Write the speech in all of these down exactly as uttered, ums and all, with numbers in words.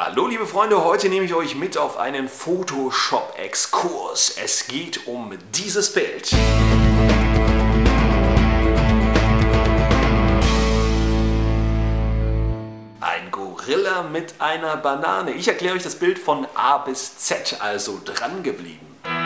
Hallo liebe Freunde, heute nehme ich euch mit auf einen Photoshop-Exkurs. Es geht um dieses Bild. Ein Gorilla mit einer Banane. Ich erkläre euch das Bild von A bis Z, also dran geblieben.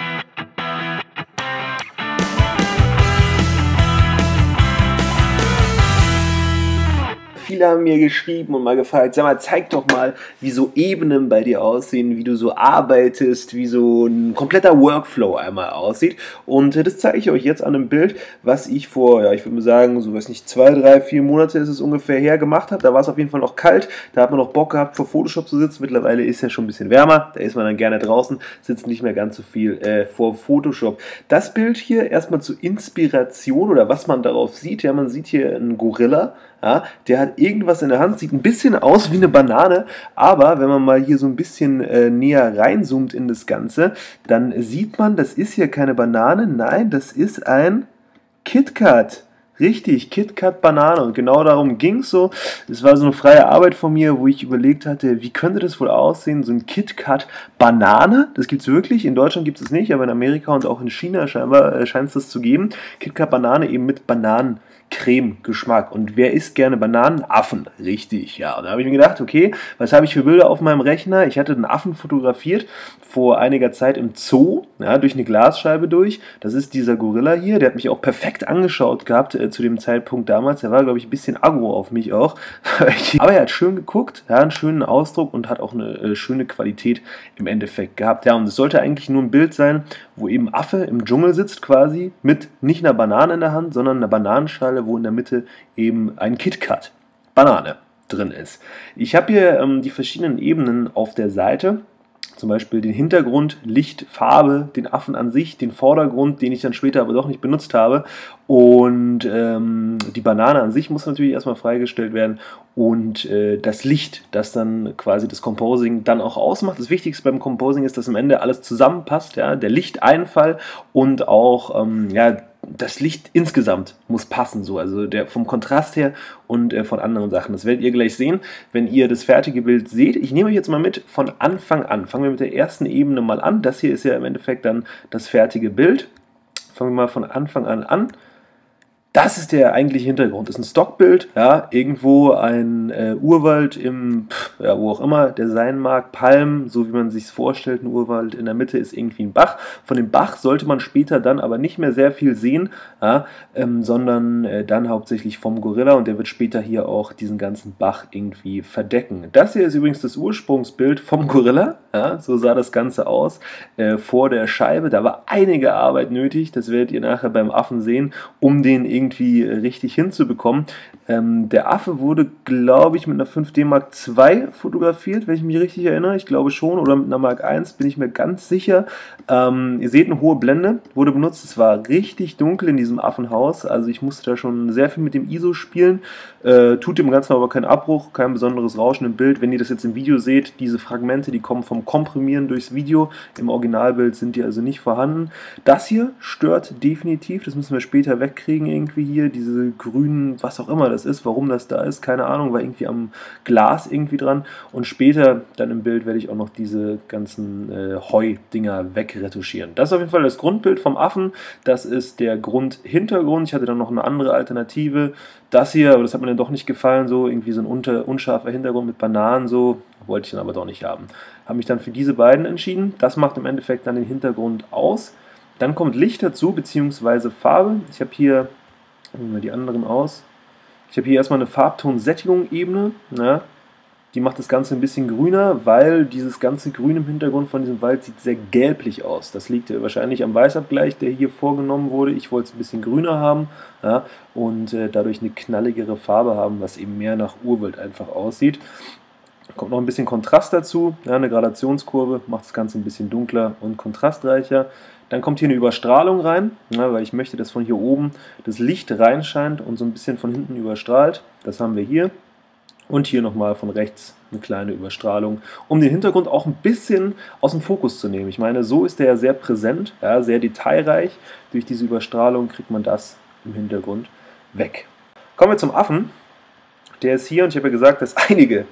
Viele haben mir geschrieben und mal gefragt, sag mal, zeig doch mal, wie so Ebenen bei dir aussehen, wie du so arbeitest, wie so ein kompletter Workflow einmal aussieht. Und das zeige ich euch jetzt an einem Bild, was ich vor, ja, ich würde mal sagen, so weiß nicht, zwei, drei, vier Monate ist es ungefähr her gemacht habe. Da war es auf jeden Fall noch kalt, da hat man noch Bock gehabt, vor Photoshop zu sitzen. Mittlerweile ist ja schon ein bisschen wärmer, da ist man dann gerne draußen, sitzt nicht mehr ganz so viel äh, vor Photoshop. Das Bild hier erstmal zur Inspiration oder was man darauf sieht. Ja, man sieht hier einen Gorilla. Ja, der hat irgendwas in der Hand, sieht ein bisschen aus wie eine Banane, aber wenn man mal hier so ein bisschen äh, näher reinzoomt in das Ganze, dann sieht man, das ist hier keine Banane, nein, das ist ein KitKat. Richtig, KitKat Banane, und genau darum ging es so. Es war so eine freie Arbeit von mir, wo ich überlegt hatte, wie könnte das wohl aussehen, so ein KitKat Banane, das gibt es wirklich, in Deutschland gibt es nicht, aber in Amerika und auch in China scheinbar äh, scheint es das zu geben. KitKat Banane eben mit Bananen. Creme-Geschmack. Und wer isst gerne Bananen? Affen. Richtig, ja. Und da habe ich mir gedacht, okay, was habe ich für Bilder auf meinem Rechner? Ich hatte einen Affen fotografiert vor einiger Zeit im Zoo, ja, durch eine Glasscheibe durch. Das ist dieser Gorilla hier, der hat mich auch perfekt angeschaut gehabt äh, zu dem Zeitpunkt damals. Der war, glaube ich, ein bisschen aggro auf mich auch. Aber er hat schön geguckt, ja, einen schönen Ausdruck und hat auch eine äh, schöne Qualität im Endeffekt gehabt. Ja, und es sollte eigentlich nur ein Bild sein, wo eben Affe im Dschungel sitzt quasi mit nicht einer Banane in der Hand, sondern einer Bananenschale, wo in der Mitte eben ein KitKat Banane drin ist. Ich habe hier ähm, die verschiedenen Ebenen auf der Seite. Zum Beispiel den Hintergrund, Licht, Farbe, den Affen an sich, den Vordergrund, den ich dann später aber doch nicht benutzt habe. Und ähm, die Banane an sich muss natürlich erstmal freigestellt werden. Und äh, das Licht, das dann quasi das Composing dann auch ausmacht. Das Wichtigste beim Composing ist, dass am Ende alles zusammenpasst. Ja? Der Lichteinfall und auch ähm, ja, das Licht insgesamt muss passen, so, also der, vom Kontrast her und äh, von anderen Sachen. Das werdet ihr gleich sehen, wenn ihr das fertige Bild seht. Ich nehme euch jetzt mal mit von Anfang an. Fangen wir mit der ersten Ebene mal an. Das hier ist ja im Endeffekt dann das fertige Bild. Fangen wir mal von Anfang an an. Das ist der eigentliche Hintergrund. Das ist ein Stockbild, ja, irgendwo ein äh, Urwald im, pff, ja, wo auch immer der sein mag, Palmen, so wie man sich es vorstellt, ein Urwald. In der Mitte ist irgendwie ein Bach. Von dem Bach sollte man später dann aber nicht mehr sehr viel sehen, ja, ähm, sondern äh, dann hauptsächlich vom Gorilla, und der wird später hier auch diesen ganzen Bach irgendwie verdecken. Das hier ist übrigens das Ursprungsbild vom Gorilla, ja, so sah das Ganze aus, äh, vor der Scheibe. Da war einige Arbeit nötig, das werdet ihr nachher beim Affen sehen, um den irgendwie irgendwie richtig hinzubekommen. Ähm, der Affe wurde, glaube ich, mit einer fünf D Mark zwei fotografiert, wenn ich mich richtig erinnere. Ich glaube schon, oder mit einer Mark eins, bin ich mir ganz sicher. Ähm, ihr seht, eine hohe Blende wurde benutzt. Es war richtig dunkel in diesem Affenhaus, also ich musste da schon sehr viel mit dem I S O spielen. Äh, tut dem Ganzen aber keinen Abbruch, kein besonderes Rauschen im Bild. Wenn ihr das jetzt im Video seht, diese Fragmente, die kommen vom Komprimieren durchs Video. Im Originalbild sind die also nicht vorhanden. Das hier stört definitiv, das müssen wir später wegkriegen irgendwie hier, diese grünen, was auch immer das ist, warum das da ist, keine Ahnung, war irgendwie am Glas irgendwie dran, und später dann im Bild werde ich auch noch diese ganzen äh, Heu-Dinger wegretuschieren. Das ist auf jeden Fall das Grundbild vom Affen, das ist der Grundhintergrund. Ich hatte dann noch eine andere Alternative, das hier, aber das hat mir dann doch nicht gefallen, so irgendwie so ein unter, unscharfer Hintergrund mit Bananen, so, wollte ich dann aber doch nicht haben. Habe mich dann für diese beiden entschieden, das macht im Endeffekt dann den Hintergrund aus. Dann kommt Licht dazu, beziehungsweise Farbe. Ich habe hier, nehmen wir die anderen aus, ich habe hier erstmal eine Farbton-Sättigung-Ebene, ja, die macht das Ganze ein bisschen grüner, weil dieses ganze Grün im Hintergrund von diesem Wald sieht sehr gelblich aus. Das liegt ja wahrscheinlich am Weißabgleich, der hier vorgenommen wurde. Ich wollte es ein bisschen grüner haben, ja, und äh, dadurch eine knalligere Farbe haben, was eben mehr nach Urwald einfach aussieht. Kommt noch ein bisschen Kontrast dazu, ja, eine Gradationskurve, macht das Ganze ein bisschen dunkler und kontrastreicher. Dann kommt hier eine Überstrahlung rein, ja, weil ich möchte, dass von hier oben das Licht reinscheint und so ein bisschen von hinten überstrahlt. Das haben wir hier. Und hier nochmal von rechts eine kleine Überstrahlung, um den Hintergrund auch ein bisschen aus dem Fokus zu nehmen. Ich meine, so ist der ja sehr präsent, ja, sehr detailreich. Durch diese Überstrahlung kriegt man das im Hintergrund weg. Kommen wir zum Affen. Der ist hier, und ich habe ja gesagt, dass einige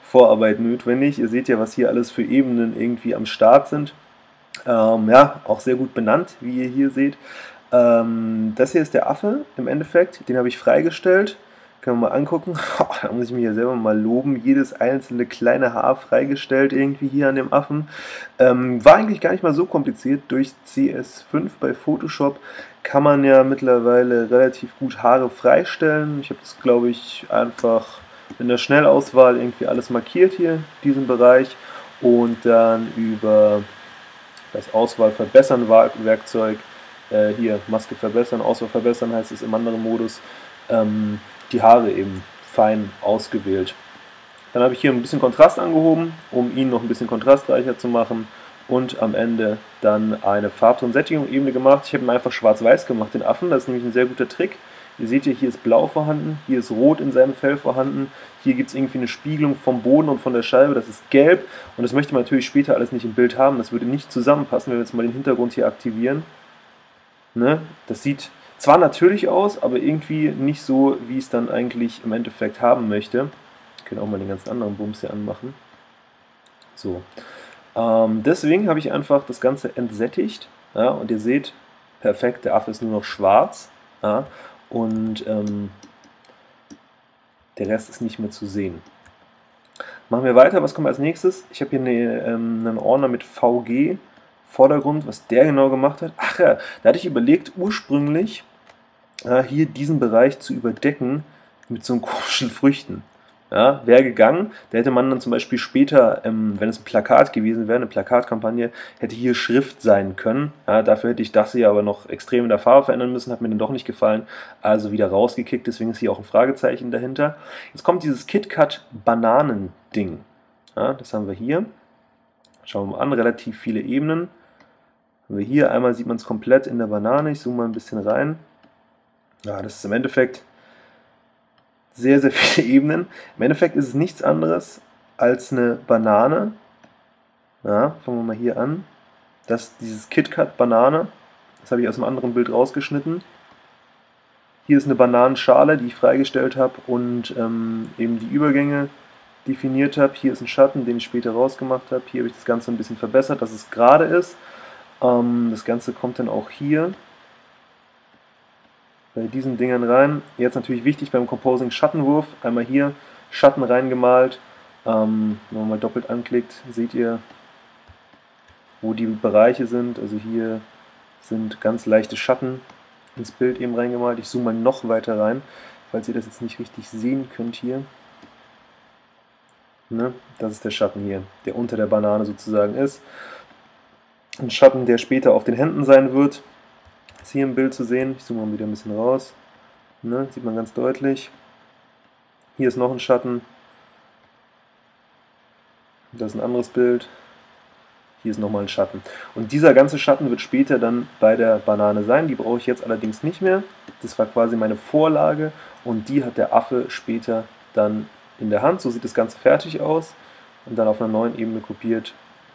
Vorarbeit notwendig. Ihr seht ja, was hier alles für Ebenen irgendwie am Start sind. Ähm, ja, auch sehr gut benannt, wie ihr hier seht. Ähm, das hier ist der Affe im Endeffekt, den habe ich freigestellt. Können wir mal angucken. Da muss ich mich ja selber mal loben. Jedes einzelne kleine Haar freigestellt irgendwie hier an dem Affen. Ähm, war eigentlich gar nicht mal so kompliziert. Durch C S fünf bei Photoshop kann man ja mittlerweile relativ gut Haare freistellen. Ich habe das, glaube ich, einfach in der Schnellauswahl irgendwie alles markiert hier, diesen Bereich. Und dann über das Auswahl verbessern Werkzeug, äh, hier Maske verbessern, Auswahl verbessern heißt es im anderen Modus, ähm, die Haare eben fein ausgewählt. Dann habe ich hier ein bisschen Kontrast angehoben, um ihn noch ein bisschen kontrastreicher zu machen und am Ende dann eine Farbton-Sättigung-Ebene gemacht. Ich habe ihn einfach schwarz-weiß gemacht, den Affen, das ist nämlich ein sehr guter Trick. Ihr seht ja, hier ist Blau vorhanden, hier ist Rot in seinem Fell vorhanden, hier gibt es irgendwie eine Spiegelung vom Boden und von der Scheibe, das ist Gelb und das möchte man natürlich später alles nicht im Bild haben, das würde nicht zusammenpassen, wenn wir jetzt mal den Hintergrund hier aktivieren. Ne? Das sieht zwar natürlich aus, aber irgendwie nicht so, wie ich es dann eigentlich im Endeffekt haben möchte. Wir können auch mal den ganz anderen Bums hier anmachen. So. Ähm, deswegen habe ich einfach das Ganze entsättigt. Ja, und ihr seht, perfekt, der Affe ist nur noch schwarz. Ja, und ähm, der Rest ist nicht mehr zu sehen. Machen wir weiter, was kommt als nächstes? Ich habe hier eine, ähm, einen Ordner mit V G. Vordergrund, was der genau gemacht hat. Ach ja, da hatte ich überlegt, ursprünglich äh, hier diesen Bereich zu überdecken mit so komischen Früchten. Ja, wäre gegangen, da hätte man dann zum Beispiel später, ähm, wenn es ein Plakat gewesen wäre, eine Plakatkampagne, hätte hier Schrift sein können. Ja, dafür hätte ich das hier aber noch extrem in der Farbe verändern müssen, hat mir dann doch nicht gefallen, also wieder rausgekickt, deswegen ist hier auch ein Fragezeichen dahinter. Jetzt kommt dieses KitKat-Bananen-Ding. Ja, das haben wir hier. Schauen wir mal an, relativ viele Ebenen. Haben wir hier, einmal sieht man es komplett in der Banane, ich zoome mal ein bisschen rein. Ja, das ist im Endeffekt sehr, sehr viele Ebenen. Im Endeffekt ist es nichts anderes als eine Banane. Ja, fangen wir mal hier an. Das ist dieses KitKat-Banane. Das habe ich aus einem anderen Bild rausgeschnitten. Hier ist eine Bananenschale, die ich freigestellt habe und ähm, eben die Übergänge definiert habe. Hier ist ein Schatten, den ich später rausgemacht habe. Hier habe ich das Ganze ein bisschen verbessert, dass es gerade ist. Ähm, das Ganze kommt dann auch hier bei diesen Dingern rein. Jetzt natürlich wichtig beim Composing Schattenwurf. Einmal hier Schatten reingemalt. Ähm, wenn man mal doppelt anklickt, seht ihr, wo die Bereiche sind. Also hier sind ganz leichte Schatten ins Bild eben reingemalt. Ich zoome mal noch weiter rein, falls ihr das jetzt nicht richtig sehen könnt hier. Ne? Das ist der Schatten hier, der unter der Banane sozusagen ist. Ein Schatten, der später auf den Händen sein wird. Ist hier im Bild zu sehen. Ich zoome mal wieder ein bisschen raus. Ne? Sieht man ganz deutlich. Hier ist noch ein Schatten. Das ist ein anderes Bild. Hier ist nochmal ein Schatten. Und dieser ganze Schatten wird später dann bei der Banane sein. Die brauche ich jetzt allerdings nicht mehr. Das war quasi meine Vorlage und die hat der Affe später dann in der Hand. So sieht das Ganze fertig aus und dann auf einer neuen Ebene kopiert.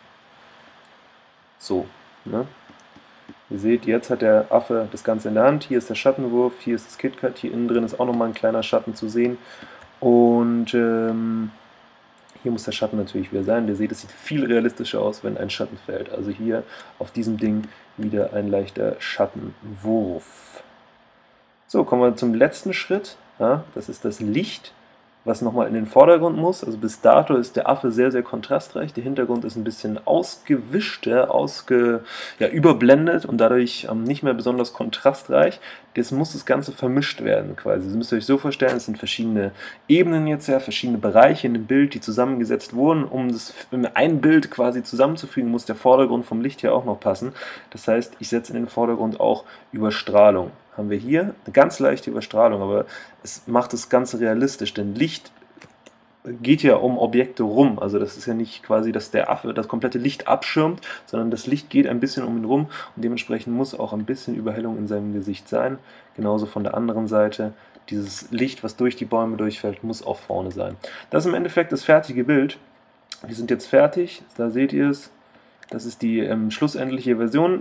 So. Ne? Ihr seht, jetzt hat der Affe das Ganze in der Hand. Hier ist der Schattenwurf, hier ist das KitKat. Hier innen drin ist auch nochmal ein kleiner Schatten zu sehen. Und ähm, hier muss der Schatten natürlich wieder sein. Ihr seht, es sieht viel realistischer aus, wenn ein Schatten fällt. Also hier auf diesem Ding wieder ein leichter Schattenwurf. So, kommen wir zum letzten Schritt. Ja, das ist das Licht, was nochmal in den Vordergrund muss. Also bis dato ist der Affe sehr, sehr kontrastreich. Der Hintergrund ist ein bisschen ausgewischter, ausge, ja, überblendet und dadurch ähm, nicht mehr besonders kontrastreich. Jetzt muss das Ganze vermischt werden quasi. Das müsst ihr euch so vorstellen, es sind verschiedene Ebenen jetzt, ja, verschiedene Bereiche in dem Bild, die zusammengesetzt wurden. Um das in ein Bild quasi zusammenzufügen, muss der Vordergrund vom Licht hier auch noch passen. Das heißt, ich setze in den Vordergrund auch Überstrahlung. Haben wir hier eine ganz leichte Überstrahlung, aber es macht das Ganze realistisch, denn Licht geht ja um Objekte rum, also das ist ja nicht quasi, dass der Affe das komplette Licht abschirmt, sondern das Licht geht ein bisschen um ihn rum und dementsprechend muss auch ein bisschen Überhellung in seinem Gesicht sein. Genauso von der anderen Seite, dieses Licht, was durch die Bäume durchfällt, muss auch vorne sein. Das ist im Endeffekt das fertige Bild. Wir sind jetzt fertig, da seht ihr es, das ist die ähm, schlussendliche Version.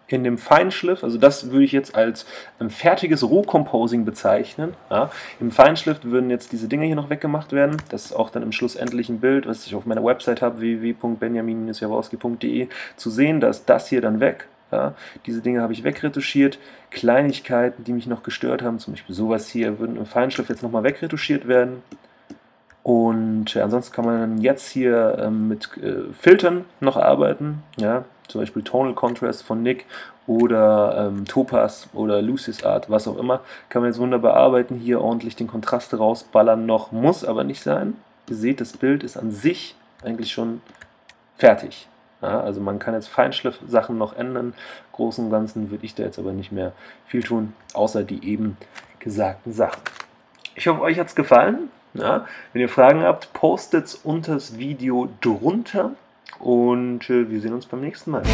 in dem Feinschliff, also das würde ich jetzt als ähm, fertiges Rohcomposing bezeichnen. Ja. Im Feinschliff würden jetzt diese Dinge hier noch weggemacht werden. Das ist auch dann im schlussendlichen Bild, was ich auf meiner Website habe, w w w punkt benjamin Bindestrich jaworski punkt de, zu sehen. Da ist das hier dann weg. Ja. Diese Dinge habe ich wegretuschiert. Kleinigkeiten, die mich noch gestört haben, zum Beispiel sowas hier, würden im Feinschliff jetzt nochmal wegretuschiert werden. Und äh, ansonsten kann man jetzt hier ähm, mit äh, Filtern noch arbeiten. Ja. Zum Beispiel Tonal Contrast von Nik oder ähm, Topaz oder Lucis Art, was auch immer, kann man jetzt wunderbar arbeiten, hier ordentlich den Kontrast rausballern noch, muss aber nicht sein. Ihr seht, das Bild ist an sich eigentlich schon fertig. Ja, also man kann jetzt Feinschliff-Sachen noch ändern, im Großen und Ganzen würde ich da jetzt aber nicht mehr viel tun, außer die eben gesagten Sachen. Ich hoffe, euch hat es gefallen. Ja, wenn ihr Fragen habt, postet es unter das Video drunter. Und äh, wir sehen uns beim nächsten Mal.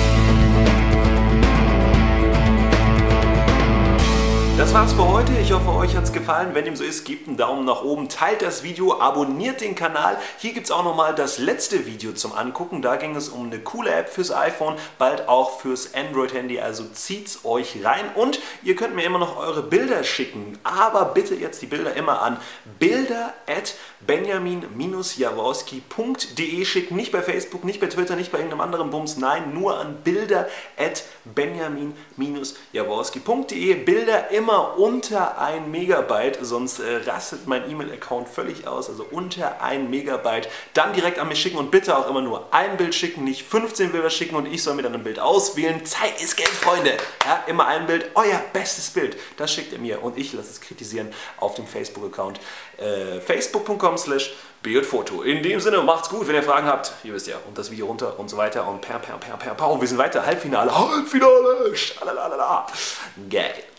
Das war's für heute. Ich hoffe, euch hat's gefallen. Wenn dem so ist, gebt einen Daumen nach oben, teilt das Video, abonniert den Kanal. Hier gibt's auch nochmal das letzte Video zum Angucken. Da ging es um eine coole App fürs iPhone, bald auch fürs Android-Handy. Also zieht's euch rein. Und ihr könnt mir immer noch eure Bilder schicken. Aber bitte jetzt die Bilder immer an bilder at benjamin Bindestrich jaworski punkt de schicken. Nicht bei Facebook, nicht bei Twitter, nicht bei irgendeinem anderen Bums. Nein, nur an bilder at benjamin Bindestrich jaworski punkt de. Bilder immer Immer unter ein Megabyte, sonst äh, rastet mein E-Mail-Account völlig aus, also unter ein Megabyte, dann direkt an mich schicken und bitte auch immer nur ein Bild schicken, nicht fünfzehn Bilder schicken und ich soll mir dann ein Bild auswählen. Zeit ist Geld, Freunde! Ja, immer ein Bild, euer bestes Bild, das schickt ihr mir und ich lasse es kritisieren auf dem Facebook-Account äh, facebook punkt com slash bildfoto. In dem Sinne, macht's gut, wenn ihr Fragen habt, ihr wisst ja, und das Video runter und so weiter und per, per, per, per, per, wir sind weiter, Halbfinale, Halbfinale, schalalala, geil.